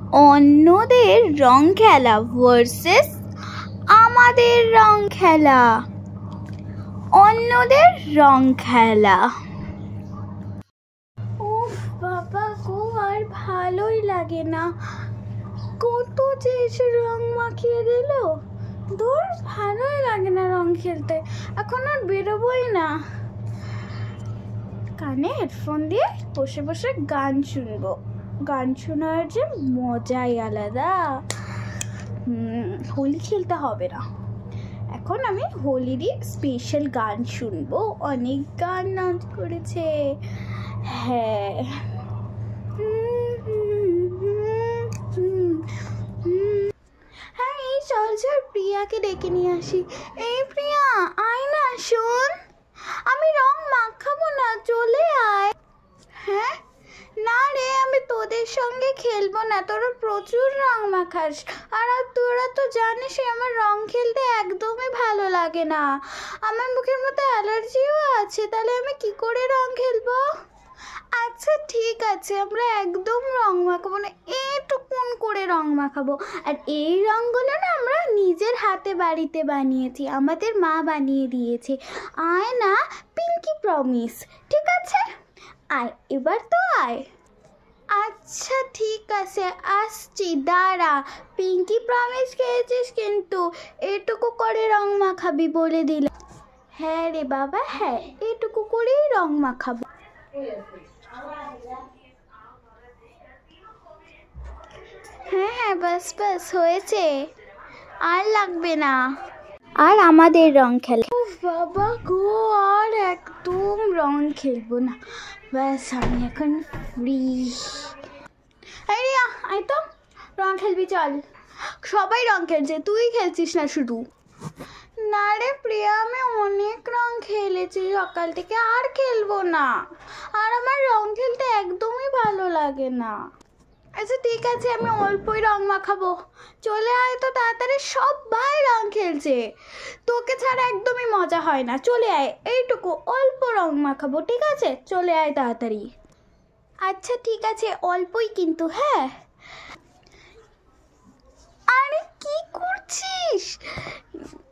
অন্যদের রং খেলা ভার্সেস আমাদের রং খেলা। অন্যদের রং খেলা। উফ বাবা গো, আর ভালোই লাগে না। কত যে এসে রং মাখিয়ে দিল, দূর ভালোই লাগে না রং খেলতে। এখন আর বেরোবই না। কানে হেডফোন দিয়ে বসে বসে গান শুনবো। গান শোনার যে মজাই আলাদা। হোলি খেলতে হবে না, এখন আমি হোলিরই স্পেশাল গান শুনবো। অনেক গান লঞ্চ করেছে। হ্যাঁ, হ্যাঁ এই চল চল প্রিয়াকে ডেকে নিয়ে আসি। এই প্রিয়া আয় না, শোন আমি রং মাখাবো না, চলে আয়। হ্যাঁ না রে, আমি তোদের সঙ্গে খেলবো না, তোরা প্রচুর রং মাখাস। আর তোরা তো জানিস আমার রং খেলতে একদমই ভালো লাগে না। আমার মুখের মধ্যে অ্যালার্জিও আছে, তাহলে আমি কি করে রং খেলবো? আচ্ছা ঠিক আছে, আমরা একদম রং মাখাবো না, এইটুকুন করে রং মাখাবো। আর এই রঙগুলো না আমরা নিজের হাতে বাড়িতে বানিয়েছি, আমাদের মা বানিয়ে দিয়েছে। আয় না, পিঙ্কি প্রমিস। ঠিক আছে আয়, এবার তো আয়। আচ্ছা ঠিক আছে আসছি, দাঁড়া। পিঙ্কি প্রমিস খেয়েছিস কিন্তু, এটুকু করে রং মাখাবি বলে দিলাম। হ্যাঁ রে বাবা, হ্যাঁ এটুকু করেই রং মাখাবো। হ্যাঁ হ্যাঁ বাস বাস হয়েছে, আর লাগবে না। আর আমাদের রং খেলা। বাবা গো, আর একদম রং খেলবো না, ব্যাস আমি এখন ফ্রি। এই রিয়া আয় তো, রং খেলবি চল। সবাই রং খেলছে, তুই খেলছিস না শুধু। না রে প্রিয়া, আমি অনেক রং খেলেছি সকাল থেকে, আর খেলবো না। আর আমার রং খেলতে একদমই ভালো লাগে না। আচ্ছা ঠিক আছে, আমি অল্পই রং মাখাবো, চলে আয় তো তাড়াতাড়ি। সবাই রং খেলছে, তোকে ছাড়া একদমই মজা হয় না। চলে আয়, এইটুকু অল্প রং মাখাবো, ঠিক আছে চলে আয় তাড়াতাড়ি। আচ্ছা ঠিক আছে, অল্পই কিন্তু। হ্যাঁ আরে কি করছিস?